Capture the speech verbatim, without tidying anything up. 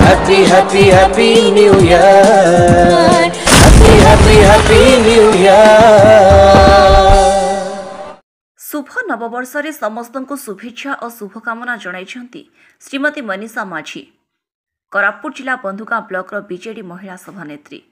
Happy, happy, happy New Year. Happy, happy, happy New Year. शुभ नववर्ष रे समस्त को शुभेच्छा और शुभकामना जणाइछंती श्रीमती मनीषा माझी, कोरापुट जिला बंधुगां ब्लॉक बीजेडी महिला सभानेत्री।